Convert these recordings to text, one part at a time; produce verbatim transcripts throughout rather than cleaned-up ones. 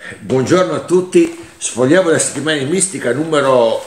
Buongiorno a tutti, sfogliamo la settimana mistica numero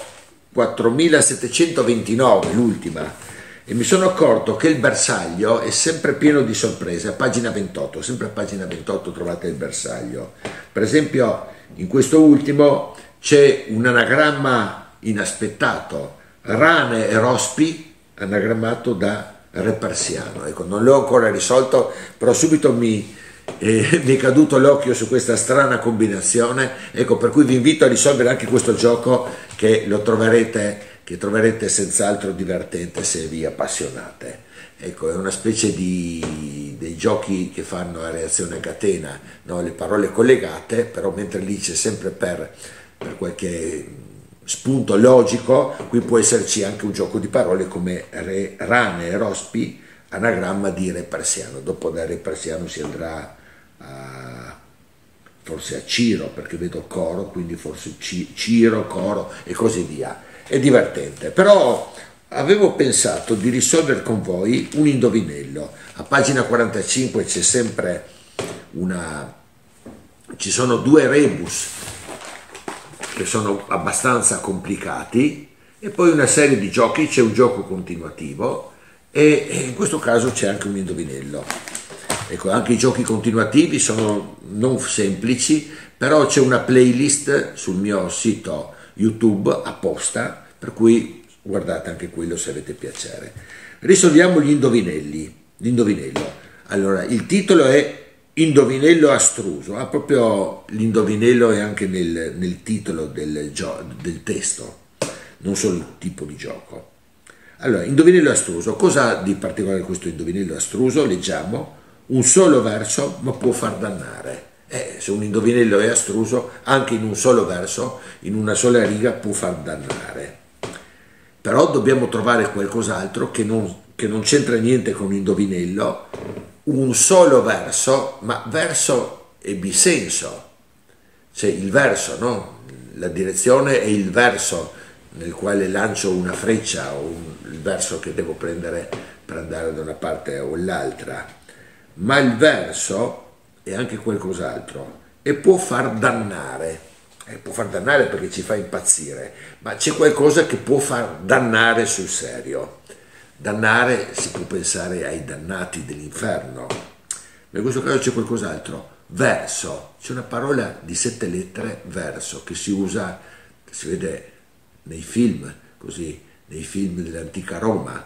quattromilasettecentoventinove, l'ultima, e mi sono accorto che il bersaglio è sempre pieno di sorprese. A pagina ventotto, sempre a pagina ventotto trovate il bersaglio. Per esempio in questo ultimo c'è un anagramma inaspettato, rane e rospi, anagrammato da Re Persiano. Ecco, non l'ho ancora risolto, però subito mi E mi è caduto l'occhio su questa strana combinazione, ecco, per cui vi invito a risolvere anche questo gioco, che lo troverete, che troverete senz'altro divertente se vi appassionate. Ecco, è una specie di dei giochi che fanno a reazione a catena, no? Le parole collegate, però mentre lì c'è sempre per, per qualche spunto logico, qui può esserci anche un gioco di parole come re, rane e rospi, anagramma di Re Persiano. Dopo da Re Persiano si andrà a, forse a Ciro, perché vedo coro, quindi forse Ciro, coro e così via. È divertente, però avevo pensato di risolvere con voi un indovinello. A pagina quarantacinque c'è sempre una, ci sono due rebus che sono abbastanza complicati e poi una serie di giochi, c'è un gioco continuativo e in questo caso c'è anche un indovinello. Ecco, anche i giochi continuativi sono non semplici, però c'è una playlist sul mio sito YouTube apposta, per cui guardate anche quello se avete piacere. Risolviamo gli indovinelli. L'indovinello. Allora, il titolo è Indovinello astruso, ha proprio l'indovinello è anche nel, nel titolo del, del testo, non solo il tipo di gioco. Allora, indovinello astruso, cosa ha di particolare questo indovinello astruso? Leggiamo, un solo verso ma può far dannare. Eh, se un indovinello è astruso, anche in un solo verso, in una sola riga può far dannare. Però dobbiamo trovare qualcos'altro che non, che non c'entra niente con indovinello, un solo verso, ma verso è bisenso, cioè il verso, no? La direzione è il verso nel quale lancio una freccia o un, il verso che devo prendere per andare da una parte o l'altra, ma il verso è anche qualcos'altro e può far dannare, eh, può far dannare perché ci fa impazzire, ma c'è qualcosa che può far dannare sul serio. Dannare si può pensare ai dannati dell'inferno, ma in questo caso c'è qualcos'altro. Verso, c'è una parola di sette lettere, verso, che si usa, che si vede nei film, così, nei film dell'antica Roma,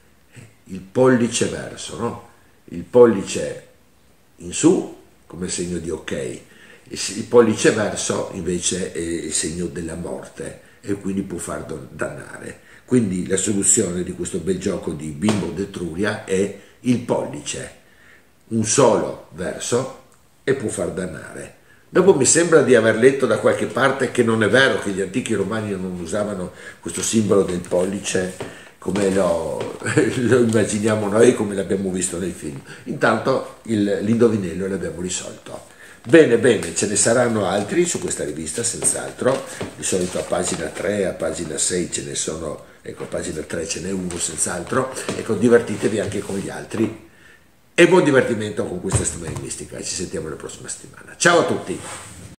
il pollice verso, no? Il pollice in su come segno di ok, il pollice verso invece è il segno della morte e quindi può far dannare. Quindi la soluzione di questo bel gioco di Bimbo d'Etruria è il pollice, un solo verso e può far dannare. Dopo mi sembra di aver letto da qualche parte che non è vero, che gli antichi romani non usavano questo simbolo del pollice come lo, lo immaginiamo noi, come l'abbiamo visto nei film. Intanto l'indovinello l'abbiamo risolto. Bene, bene, ce ne saranno altri su questa rivista, senz'altro. Di solito a pagina tre, a pagina sei ce ne sono, ecco, a pagina tre ce n'è uno, senz'altro. Ecco, divertitevi anche con gli altri. E buon divertimento con questa settimana mistica. Ci sentiamo la prossima settimana. Ciao a tutti!